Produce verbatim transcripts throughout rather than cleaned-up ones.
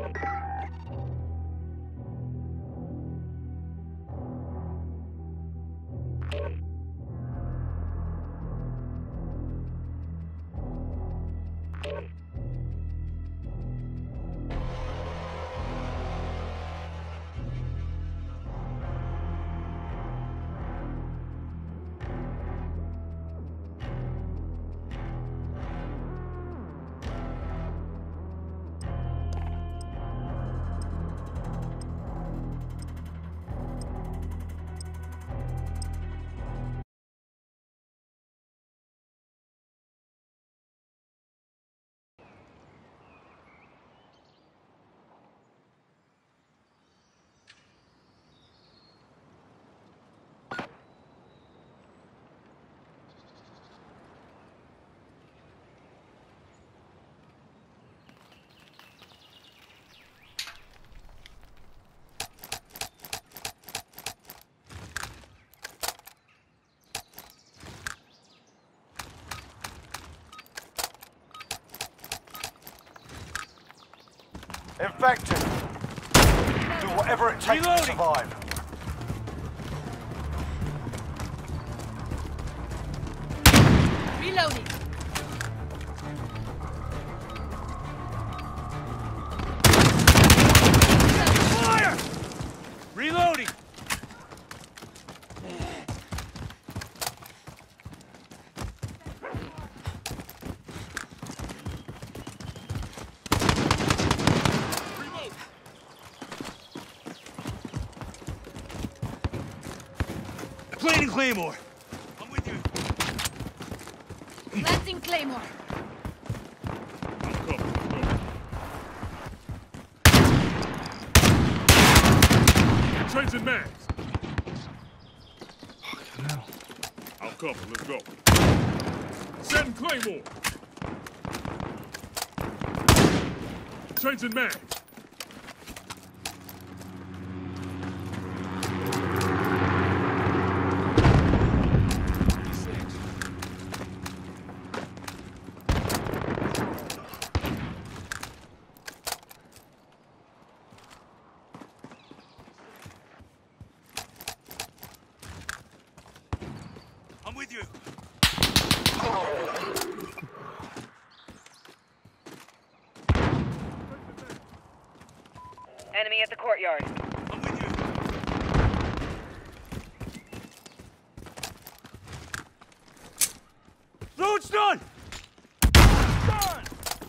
Infected. Do whatever it takes Reloading. to survive. Reloading. Fire! Reloading. Planting Claymore. I'm with you. Planting Claymore. I'm coming. Changing mags. Fucking hell. I'm coming. Let's go. Setting Claymore. Changing mags. I'm with you. Enemy at the courtyard. I'm with you. Load's done! Done!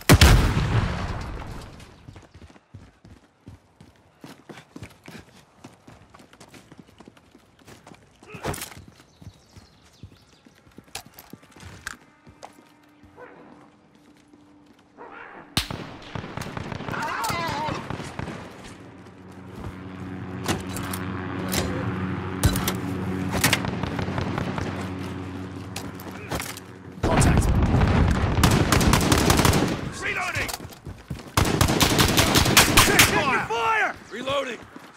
Reloading!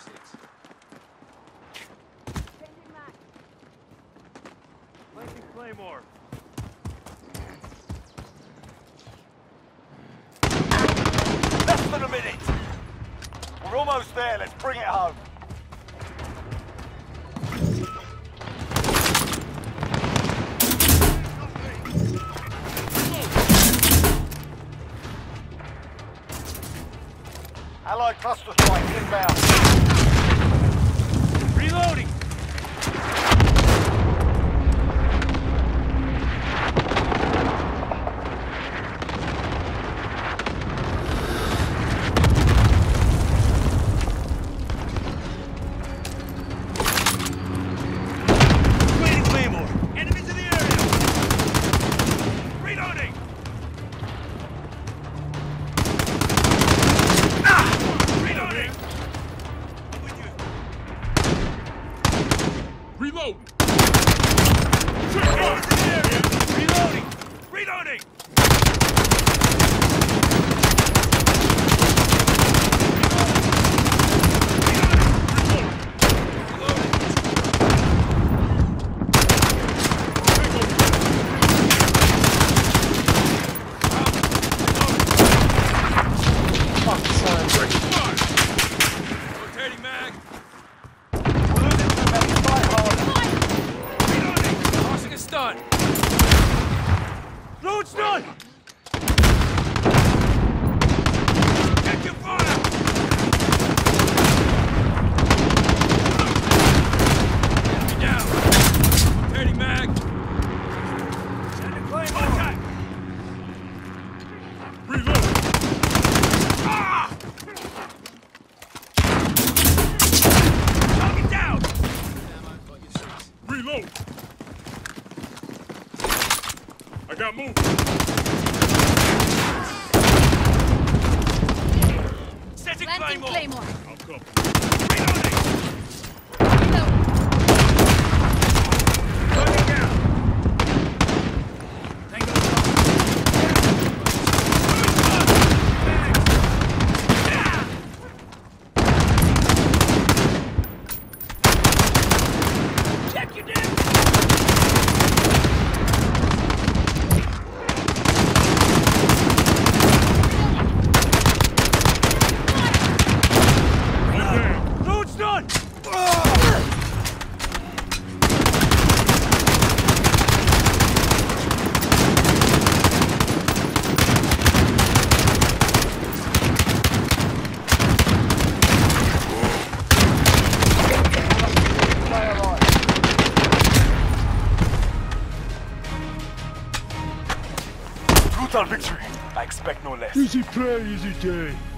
Planting Claymore. Less than a minute! We're almost there, let's bring it home. Allied cluster strike inbound. Reloading! Planting Claymore! Enemies in the area! Reloading! Ah! Reloading! I'm with you. Total victory. I expect no less. Easy play, easy day.